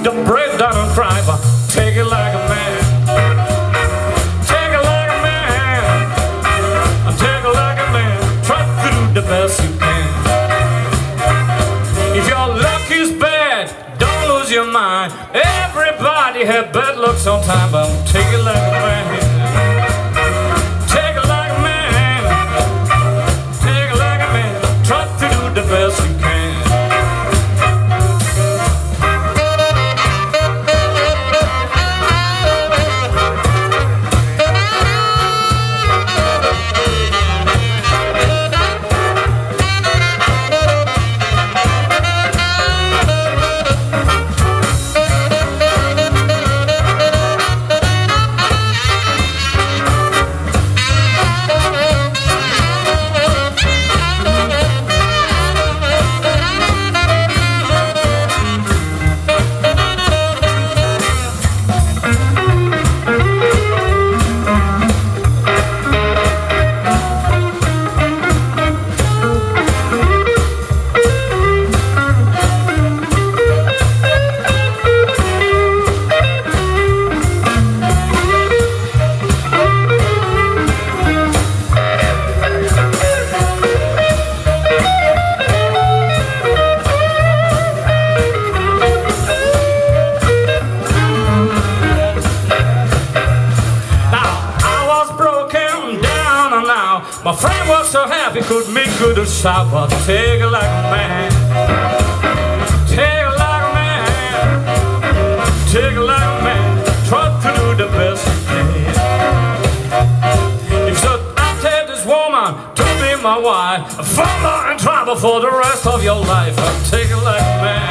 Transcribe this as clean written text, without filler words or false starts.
Don't break down and cry, but take it like a man. Take it like a man. Take it like a man. Try to do the best you can. If your luck is bad, don't lose your mind. Everybody had bad luck sometime, but take it like a man. Take it like a man. Take it like a man. Try to do the best you can. My friend was so happy, could make good a shot, but take it like a man. Take it like a man. Take it like a man. Try to do the best you can. If so, I take this woman to be my wife, follow and travel for the rest of your life. Take it like a man.